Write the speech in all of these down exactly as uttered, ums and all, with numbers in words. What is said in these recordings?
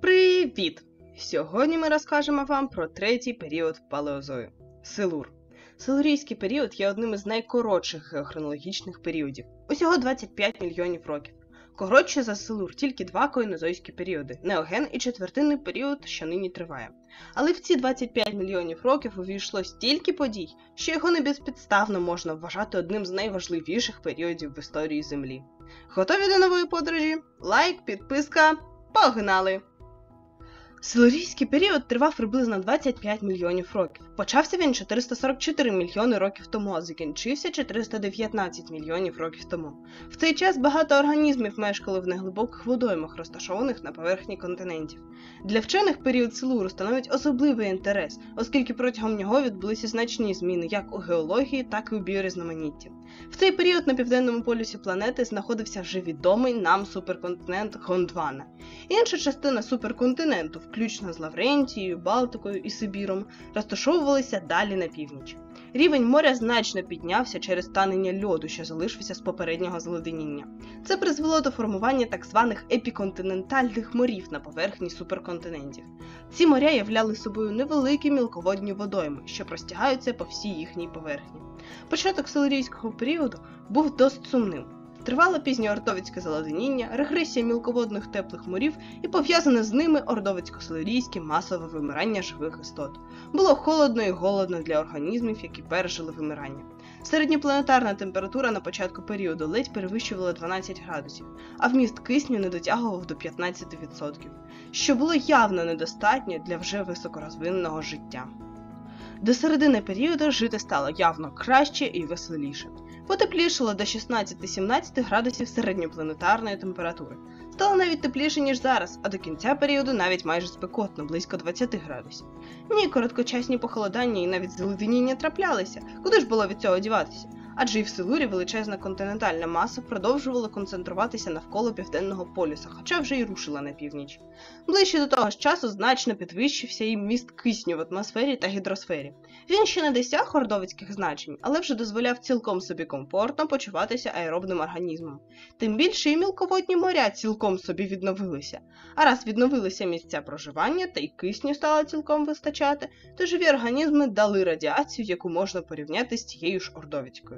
Привіт! Сьогодні ми розкажемо вам про третій період палеозою – Силур. Силурійський період є одним із найкоротших геохронологічних періодів – усього двадцять п'ять мільйонів років. Коротше за Силур тільки два койнозойські періоди – Неоген і четвертинний період, що нині триває. Але в ці двадцять п'ять мільйонів років увійшло стільки подій, що його не безпідставно можна вважати одним з найважливіших періодів в історії Землі. Готові до нової подорожі? Лайк, підписка, погнали! Силурійський період тривав приблизно двадцять п'ять мільйонів років. Почався він чотириста сорок чотири мільйони років тому, а закінчився чотириста дев'ятнадцять мільйонів років тому. В цей час багато організмів мешкали в неглибоких водоймах, розташованих на поверхні континентів. Для вчених період Силуру становить особливий інтерес, оскільки протягом нього відбулися значні зміни як у геології, так і у біорізноманітті. В цей період на південному полюсі планети знаходився вже відомий нам суперконтинент Гондвана. Інша частина суперконтиненту, включно з Лаврентією, Балтикою і Сибіром, розташовувалися далі на північ. Рівень моря значно піднявся через танення льоду, що залишився з попереднього зледеніння. Це призвело до формування так званих епіконтинентальних морів на поверхні суперконтинентів. Ці моря являли собою невеликі мілководні водойми, що простягаються по всій їхній поверхні. Початок силурійського періоду був досить сумним. Тривало пізньоордовицьке заледеніння, регресія мілководних теплих морів і пов'язане з ними ордовицько-силурійське масове вимирання живих істот. Було холодно і голодно для організмів, які пережили вимирання. Середньопланетарна температура на початку періоду ледь перевищувала дванадцять градусів, а вміст кисню не дотягував до п'ятнадцять відсотків, що було явно недостатньо для вже високорозвиненого життя. До середини періоду жити стало явно краще і веселіше. Потеплішало до шістнадцять-сімнадцять градусів середньопланетарної температури. Стало навіть тепліше, ніж зараз, а до кінця періоду навіть майже спекотно, близько двадцять градусів. Ні, короткочасні похолодання і навіть заледеніння траплялися, куди ж було від цього діватися? Адже і в Силурі величезна континентальна маса продовжувала концентруватися навколо південного полюса, хоча вже й рушила на північ. Ближче до того ж часу значно підвищився і вміст кисню в атмосфері та гідросфері. Він ще не досяг ордовицьких значень, але вже дозволяв цілком собі комфортно почуватися аеробним організмом. Тим більше і мілководні моря цілком собі відновилися. А раз відновилися місця проживання та й кисню стало цілком вистачати, то живі організми дали радіацію, яку можна порівняти з тією ж ордовицькою.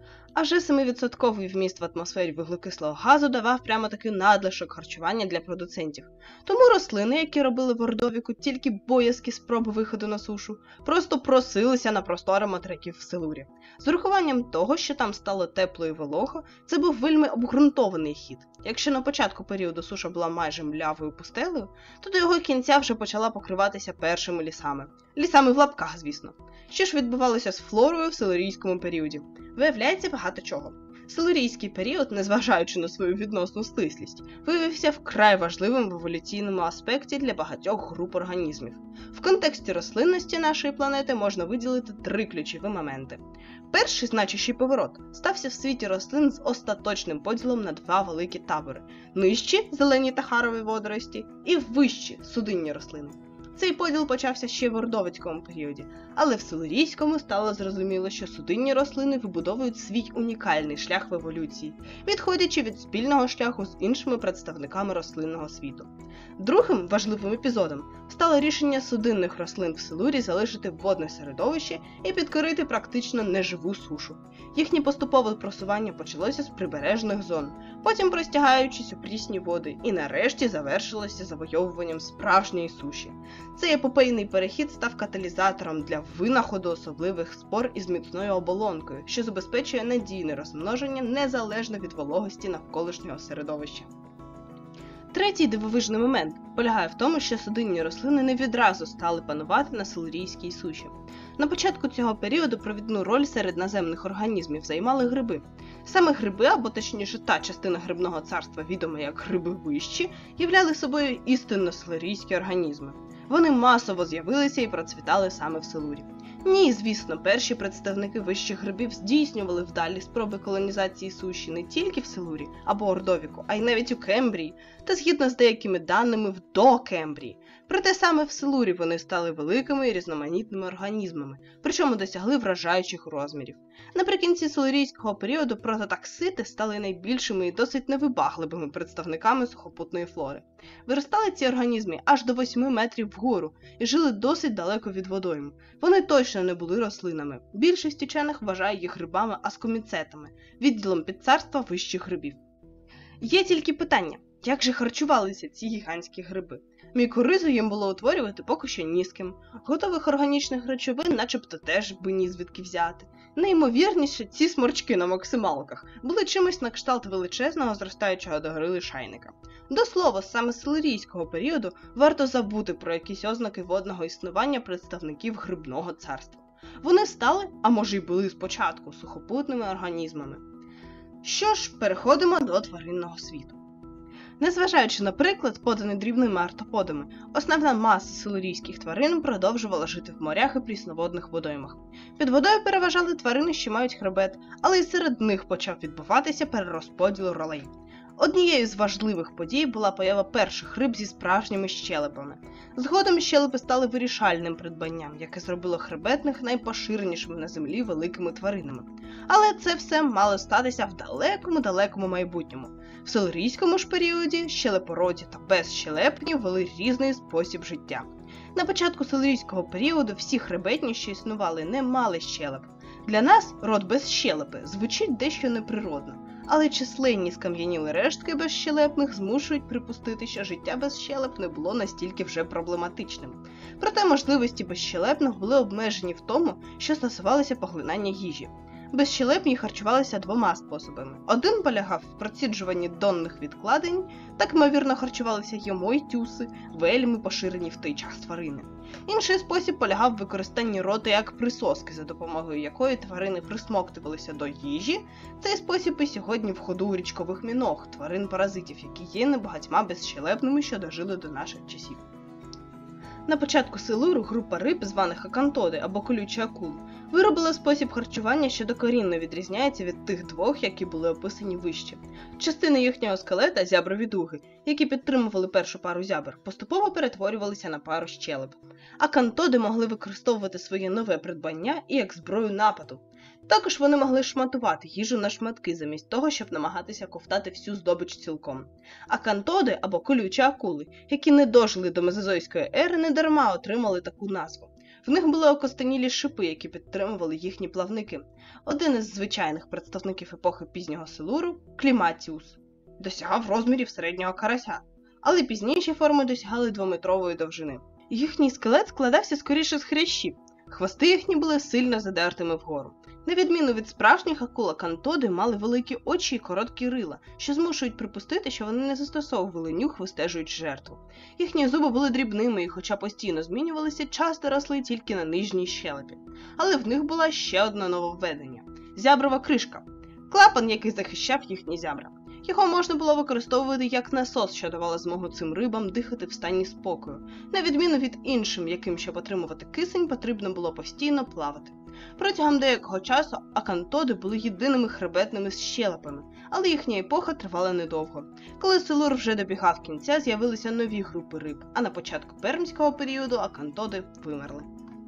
Аж семивідсотковий вміст в атмосфері вуглекислого газу давав прямо-таки надлишок харчування для продуцентів. Тому рослини, які робили в Ордовіку тільки боязкі спроби виходу на сушу, просто просилися на простори материків в Силурі. З урахуванням того, що там стало тепло і волого, це був вельми обґрунтований хід. Якщо на початку періоду суша була майже млявою пустелею, то до його кінця вже почала покриватися першими лісами. Лісами в лапках, звісно. Що ж відбувалося з флорою в силурійському періоді? Виявляється багато чого. Силурійський період, незважаючи на свою відносну стислість, виявився вкрай важливим в еволюційному аспекті для багатьох груп організмів. В контексті рослинності нашої планети можна виділити три ключові моменти. Перший значущий поворот стався в світі рослин з остаточним поділом на два великі табори – нижчі – зелені та харові водорості і вищі – судинні рослини. Цей поділ почався ще в ордовицькому періоді, але в силурійському стало зрозуміло, що судинні рослини вибудовують свій унікальний шлях в еволюції, відходячи від спільного шляху з іншими представниками рослинного світу. Другим важливим епізодом стало рішення судинних рослин в Силурі залишити водне середовище і підкорити практично неживу сушу. Їхнє поступове просування почалося з прибережних зон, потім простягаючись у прісні води і нарешті завершилося завойовуванням справжньої суші. Цей епопейний перехід став каталізатором для винаходу особливих спор із міцною оболонкою, що забезпечує надійне розмноження незалежно від вологості навколишнього середовища. Третій дивовижний момент полягає в тому, що судинні рослини не відразу стали панувати на силурійській суші. На початку цього періоду провідну роль серед наземних організмів займали гриби. Саме гриби, або точніше та частина грибного царства, відома як гриби вищі, являли собою істинно силурійські організми. Вони масово з'явилися і процвітали саме в Силурі. Ні, звісно, перші представники вищих грибів здійснювали вдалі спроби колонізації суші не тільки в Силурі або Ордовіку, а й навіть у Кембрії, та згідно з деякими даними в Докембрії. Проте саме в Силурі вони стали великими і різноманітними організмами, причому досягли вражаючих розмірів. Наприкінці силурійського періоду прототаксити стали найбільшими і досить невибагливими представниками сухопутної флори. Виростали ці організми аж до восьми метрів вгору і жили досить далеко від водойм. Вони точно не були рослинами. Більшість вчених вважає їх грибами аскоміцетами, відділом підцарства вищих грибів. Є тільки питання, як же харчувалися ці гігантські гриби? Мікоризу їм було утворювати поки що ні з ким. Готових органічних речовин начебто теж би ні звідки взяти. Найімовірніше, ці сморчки на максималках були чимось на кшталт величезного зростаючого догори лишайника. До слова, саме з силурійського періоду варто забути про якісь ознаки водного існування представників грибного царства. Вони стали, а може й були спочатку, сухопутними організмами. Що ж, переходимо до тваринного світу. Незважаючи на приклад, поданий дрібними артоподами, основна маса силурійських тварин продовжувала жити в морях і прісноводних водоймах. Під водою переважали тварини, що мають хребет, але й серед них почав відбуватися перерозподіл ролей. Однією з важливих подій була поява перших риб зі справжніми щелепами. Згодом щелепи стали вирішальним придбанням, яке зробило хребетних найпоширенішими на землі великими тваринами. Але це все мало статися в далекому-далекому майбутньому. В силурійському ж періоді щелепородні та безщелепні вели різний спосіб життя. На початку силурійського періоду всі хребетні, що існували, не мали щелеп. Для нас род без щелепи звучить дещо неприродно, але численні скам'яніли рештки безщелепних змушують припустити, що життя без щелеп не було настільки вже проблематичним. Проте можливості безщелепних були обмежені в тому, що стосувалося поглинання їжі. Безщелепні харчувалися двома способами. Один полягав в проціджуванні донних відкладень, так, ймовірно, харчувалися йому й тюси, вельми поширені в той час тварини. Інший спосіб полягав в використанні роти як присоски, за допомогою якої тварини присмоктувалися до їжі. Цей спосіб і сьогодні в ходу у річкових міног, тварин-паразитів, які є небагатьма безщелепними, що дожили до наших часів. На початку Силуру група риб, званих акантоди або колючі акули, виробила спосіб харчування, що докорінно відрізняється від тих двох, які були описані вище. Частини їхнього скелета, зяброві дуги, які підтримували першу пару зябр, поступово перетворювалися на пару щелеп. Акантоди могли використовувати своє нове придбання і як зброю нападу. Також вони могли шматувати їжу на шматки, замість того, щоб намагатися ковтати всю здобич цілком. Акантоди, або колючі акули, які не дожили до мезозойської ери, недарма отримали таку назву. В них були окостенілі шипи, які підтримували їхні плавники. Один із звичайних представників епохи пізнього Силуру – Кліматіус, досягав розмірів середнього карася, але пізніші форми досягали двометрової довжини. Їхній скелет складався скоріше з хрящів, хвости їхні були сильно задертими вгору. На відміну від справжніх акул, акантоди мали великі очі і короткі рила, що змушують припустити, що вони не застосовували нюх, вистежуючи жертву. Їхні зуби були дрібними і, хоча постійно змінювалися, часто росли тільки на нижній щелепі. Але в них була ще одне нововведення – зяброва кришка – клапан, який захищав їхні зябра. Його можна було використовувати як насос, що давало змогу цим рибам дихати в стані спокою. На відміну від іншим, яким, щоб отримувати кисень, потрібно було постійно плавати. Протягом деякого часу акантоди були єдиними хребетними щелепами, але їхня епоха тривала недовго. Коли Силур вже добігав кінця, з'явилися нові групи риб, а на початку пермського періоду акантоди вимерли.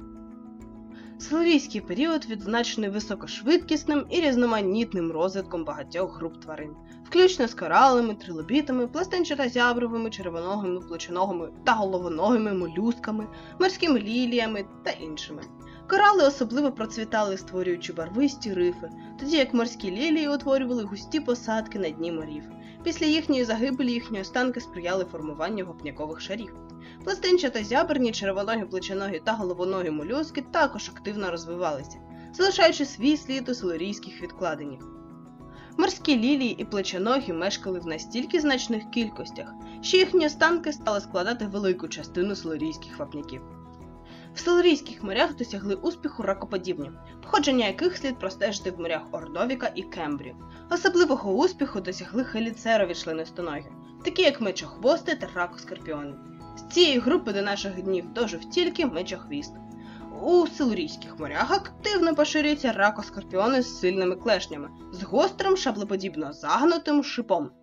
Силурійський період відзначений високошвидкісним і різноманітним розвитком багатьох груп тварин, включно з коралами, трилобітами, пластинчато-зябровими, червоногими, плечоногими та головоногими молюсками, морськими ліліями та іншими. Корали особливо процвітали, створюючи барвисті рифи, тоді як морські лілії утворювали густі посадки на дні морів. Після їхньої загибелі їхні останки сприяли формуванню вапнякових шарів. Пластинчато-зябрні, червоногі, плечоногі та головоногі молюски також активно розвивалися, залишаючи свій слід у силурійських відкладеннях. Морські лілії і плечоногі мешкали в настільки значних кількостях, що їхні останки стали складати велику частину силурійських вапняків. В силурійських морях досягли успіху ракоподібні, походження яких слід простежити в морях Ордовіка і Кембрію. Особливого успіху досягли хеліцерові членистоногі, такі як мечохвости та ракоскорпіони. З цієї групи до наших днів дожив тільки мечохвіст. У силурійських морях активно поширюються ракоскорпіони з сильними клешнями, з гострим шаблеподібно загнутим шипом.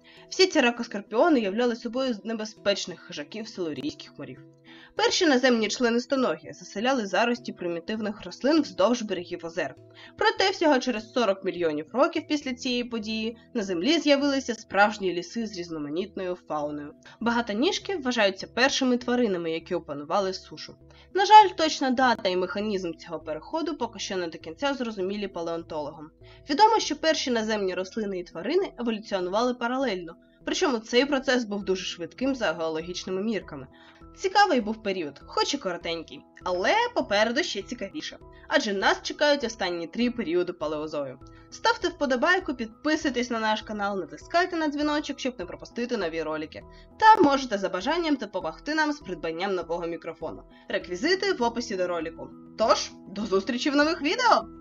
Всі ці ракоскорпіони являли собою небезпечних хижаків силурійських морів. Перші наземні членистоногі заселяли зарості примітивних рослин вздовж берегів озер. Проте всього через сорок мільйонів років після цієї події на землі з'явилися справжні ліси з різноманітною фауною. Багатоніжки вважаються першими тваринами, які опанували сушу. На жаль, точна дата і механізм цього переходу поки що не до кінця зрозумілі палеонтологам. Відомо, що перші наземні рослини і тварини еволюціонували паралельно, причому цей процес був дуже швидким за геологічними мірками. Цікавий був період, хоч і коротенький, але попереду ще цікавіше, адже нас чекають останні три періоди палеозою. Ставте вподобайку, підписуйтесь на наш канал, натискайте на дзвіночок, щоб не пропустити нові ролики. Та можете за бажанням допомогти нам з придбанням нового мікрофону. Реквізити в описі до ролику. Тож, до зустрічі в нових відео!